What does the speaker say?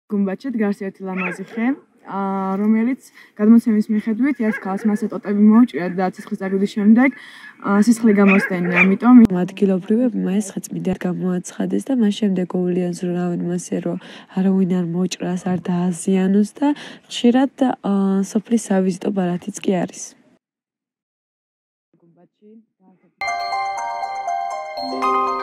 გუმბათში დგას ერთი ლამაზი ხე, რომელიც გადმოცემის მიხედვით ერთ ქალს მასე ტოტები მოუჭრია და ცეცხლის წაგვიდის შემდეგ სისხლი გამოსდენია, ამიტომ ადგილობრივებმა ეს ხე წმინდად გამოაცხადეს და მას შემდეგ გოვლიან ზრუნავენ მასე რომ არავინ არ მოჭრას, არ დააზიანოს და ხშირად სოფლის სავიზიტო ბარათიც კი არის. გუმბათში